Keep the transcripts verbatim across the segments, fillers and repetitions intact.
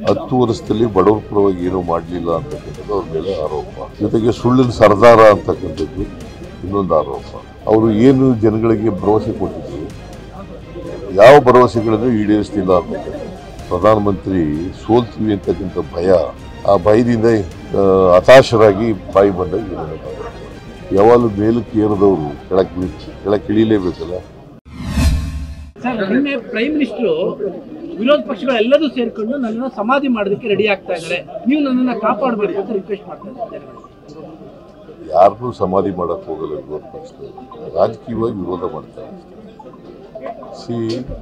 ಹತ್ತು ವರ್ಷದಲ್ಲಿ ಬಡವರ ಪರವಾಗಿ ಏನೂ ಮಾಡಲಿಲ್ಲ ಅಂತಕ್ಕಂಥದ್ದು ಅವ್ರ ಮೇಲೆ ಆರೋಪ. ಜೊತೆಗೆ ಸುಳ್ಳಿನ ಸರ್ದಾರ ಅಂತಕ್ಕಂಥದ್ದು ಇನ್ನೊಂದು ಆರೋಪ. ಅವರು ಏನು ಜನಗಳಿಗೆ ಭರವಸೆ ಕೊಟ್ಟಿದ್ರು, ಯಾವ ಭರವಸೆಗಳನ್ನು ಈಡೇರಿಸ್ತಿಲ್ಲ ಅಂತಕ್ಕಂಥ. ಪ್ರಧಾನಮಂತ್ರಿ ಸೋಲ್ತೀವಿ ಅಂತಕ್ಕಂಥ ಭಯ, ಆ ಭಯದಿಂದ ಹತಾಶರಾಗಿ ಬಾಯಿ ಬಂದಾಗ ಏನೇನು ಯಾವಾಗಲೂ ಮೇಲಕ್ಕೆ ಏರಿದವರು ಕೆಳಕ್ಕೆ ಕೆಳಕ್ಕೆ ಇಳಿಲೇಬೇಕಲ್ಲ. ಸರ್, ನಿನ್ನೆ ಪ್ರೈಮ್ ಮಿನಿಸ್ಟರ್ ವಿರೋಧ ಪಕ್ಷಗಳೆಲ್ಲದೂ ಸೇರ್ಕೊಂಡು ನನ್ನನ್ನು ಸಮಾಧಿ ಮಾಡೋದಕ್ಕೆ ರೆಡಿ ಆಗ್ತಾ ಇದ್ದಾರೆ, ನೀವು ನನ್ನನ್ನು ಕಾಪಾಡಬೇಕು ಅಂತ ರಿಕ್ವೆಸ್ಟ್ ಮಾಡ್ತಾ ಇದ್ದಾರೆ. ಯಾರನ್ನೂ ಸಮಾಧಿ ಮಾಡಕ್ಕೆ ಹೋಗಲ್ಲ ವಿರೋಧ ಪಕ್ಷದವರು, ರಾಜಕೀಯವಾಗಿ ವಿರೋಧ ಮಾಡ್ತಾರೆ. ಸಿ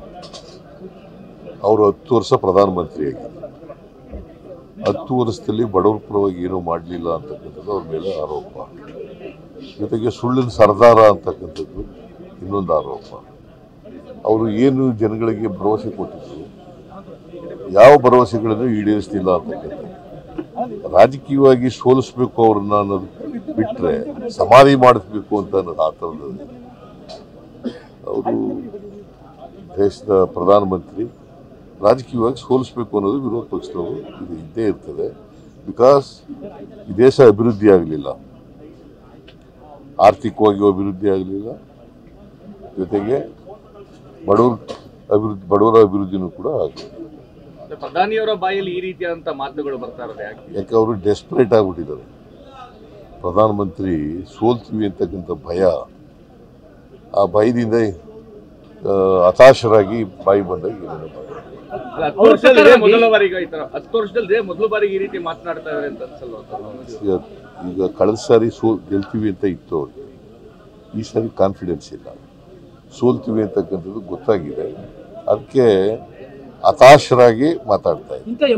ಅವರು ಹತ್ತು ವರ್ಷ ಪ್ರಧಾನಮಂತ್ರಿ ಆಗಿದ್ದಾರೆ. ಹತ್ತು ವರ್ಷದಲ್ಲಿ ಬಡವರ ಪರವಾಗಿ ಏನೂ ಮಾಡಲಿಲ್ಲ ಅಂತಕ್ಕಂಥದ್ದು ಅವ್ರ ಮೇಲೆ ಆರೋಪ. ಜೊತೆಗೆ ಸುಳ್ಳಿನ ಸರ್ದಾರ ಅಂತಕ್ಕಂಥದ್ದು ಇನ್ನೊಂದು ಆರೋಪ. ಅವರು ಏನು ಜನಗಳಿಗೆ ಭರವಸೆ ಕೊಟ್ಟಿದ್ರು, ಯಾವ ಭರವಸೆಗಳನ್ನು ಈಡೇರಿಸ್ತಿಲ್ಲ ಅಂತಕ್ಕಂಥ. ರಾಜಕೀಯವಾಗಿ ಸೋಲಿಸ್ಬೇಕು ಅವ್ರನ್ನ ಅನ್ನೋದು ಬಿಟ್ಟರೆ ಸಮಾಧಿ ಮಾಡಿಸ್ಬೇಕು ಅಂತ ಅನ್ನೋದು ಆ ಥರದ್ದು. ಅವರು ದೇಶದ ಪ್ರಧಾನಮಂತ್ರಿ, ರಾಜಕೀಯವಾಗಿ ಸೋಲಿಸ್ಬೇಕು ಅನ್ನೋದು ವಿರೋಧ ಪಕ್ಷದವರು ಇದು ಇದ್ದೇ ಇರ್ತದೆ. ಬಿಕಾಸ್ ಈ ದೇಶ ಅಭಿವೃದ್ಧಿ ಆಗಲಿಲ್ಲ, ಆರ್ಥಿಕವಾಗಿ ಅಭಿವೃದ್ಧಿ ಆಗಲಿಲ್ಲ, ಜೊತೆಗೆ ಬಡವರ ಅಭಿವೃದ್ಧಿ ಬಡವರ ಅಭಿವೃದ್ಧಿನೂ ಕೂಡ ಆಗಲಿಲ್ಲ. ಪ್ರಧಾನಿಯವರ ಬಾಯಲ್ಲಿ ಈ ರೀತಿಯಾದಂಥ ಮಾತುಗಳು ಬರ್ತಾ ಇರೋದು ಯಾಕೆ? ಯಾಕೆ ಅವರು ಡೆಸ್ಪರೇಟ್ ಆಗಿಬಿಟ್ಟಿದ್ದಾರೆ. ಪ್ರಧಾನಮಂತ್ರಿ ಸೋಲ್ತೀವಿ ಅಂತಕ್ಕಂಥ ಭಯ, ಆ ಭಯದಿಂದ ಹತಾಶರಾಗಿ ಬಾಯಿ ಬಂದಾಗ ಏನೇನು ಹತ್ತು ವರ್ಷದಲ್ಲಿ ಮೊದಲ ಬಾರಿಗೆ ಈ ತರ ಹತ್ತು ವರ್ಷದಲ್ಲಿ ಮೊದಲ ಬಾರಿಗೆ ಈ ರೀತಿ ಮಾತನಾಡ್ತಾ ಇದ್ದಾರೆ ಅಂತ ಅನ್ಸಲ್ವಾ? ಈಗ ಕಳೆದ ಸಾರಿ ಸೋ ಗೆಲ್ತೀವಿ ಅಂತ ಇತ್ತು ಅವ್ರಿಗೆ, ಈ ಸಾರಿ ಕಾನ್ಫಿಡೆನ್ಸ್ ಇಲ್ಲ. ಸೋಲ್ತೀವಿ ಅಂತಕ್ಕಂಥದ್ದು ಗೊತ್ತಾಗಿದೆ, ಅದಕ್ಕೆ ಹತಾಶರಾಗಿ ಮಾತಾಡ್ತಾ ಇದ್ದಾರೆ.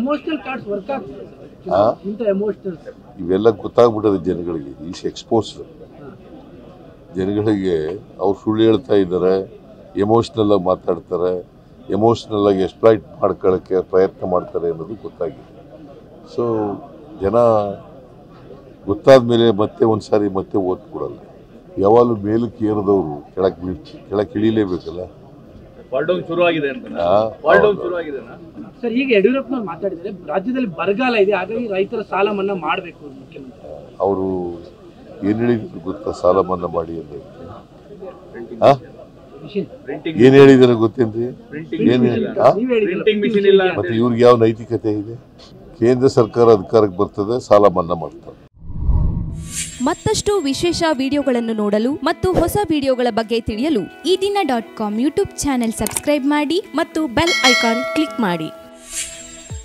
ಇವೆಲ್ಲ ಗೊತ್ತಾಗ್ಬಿಟ್ಟದೆ ಜನಗಳಿಗೆ. Is exposed. ಜನಗಳಿಗೆ ಅವ್ರು ಸುಳ್ಳು ಹೇಳ್ತಾ ಇದ್ದಾರೆ, ಎಮೋಷ್ನಲ್ ಆಗಿ ಮಾತಾಡ್ತಾರೆ, ಎಮೋಷ್ನಲ್ ಆಗಿ ಎಕ್ಸ್ಪ್ಲಾಯ್ಟ್ ಮಾಡ್ಕೊಳ್ಳೋಕ್ಕೆ ಪ್ರಯತ್ನ ಮಾಡ್ತಾರೆ ಅನ್ನೋದು ಗೊತ್ತಾಗಿದೆ. ಸೊ ಜನ ಗೊತ್ತಾದ ಮೇಲೆ ಮತ್ತೆ ಒಂದು ಸಾರಿ ಮತ್ತೆ ಓಟ್ ಕೊಡಲ್ಲ. ಯಾವಾಗಲೂ ಮೇಲಕ್ಕೆ ಏರಿದವರು ಕೆಳಕ್ಕೆ ಕೆಳಕ್ಕೆ ಇಳಿಲೇಬೇಕಲ್ಲ. ಸರ್, ಈಗ ಯಡಿಯೂರಪ್ಪನವ್ರು ಮಾತಾಡಿದರೆ ರಾಜ್ಯದಲ್ಲಿ ಬರಗಾಲ ಇದೆ, ಹಾಗಾಗಿ ರೈತರ ಸಾಲ ಮನ್ನಾ ಮಾಡಬೇಕು ಮುಖ್ಯಮಂತ್ರಿ. ಅವರು ಏನು ಹೇಳಿದ್ರು ಗೊತ್ತಾ? ಸಾಲ ಮನ್ನಾ ಮಾಡಿ ಅಂತ ಏನ್ ಹೇಳಿದಾರೆ ಗೊತ್ತೇನ್ರಿ? ಏನ್ ಮತ್ತೆ ಇವ್ರಿಗೆ ಯಾವ ನೈತಿಕತೆ ಇದೆ? ಕೇಂದ್ರ ಸರ್ಕಾರ ಅಧಿಕಾರಕ್ಕೆ ಬರ್ತದೆ, ಸಾಲ ಮನ್ನಾ ಮಾಡ್ತಾರೆ. ಮತ್ತಷ್ಟು ವಿಶೇಷ ವಿಡಿಯೋಗಳನ್ನು ನೋಡಲು ಮತ್ತು ಹೊಸ ವಿಡಿಯೋಗಳ ಬಗ್ಗೆ ತಿಳಿಯಲು ಈ ದಿನ dot com YouTube channel subscribe ಮಾಡಿ ಮತ್ತು ಬೆಲ್ ಐಕಾನ್ ಕ್ಲಿಕ್ ಮಾಡಿ.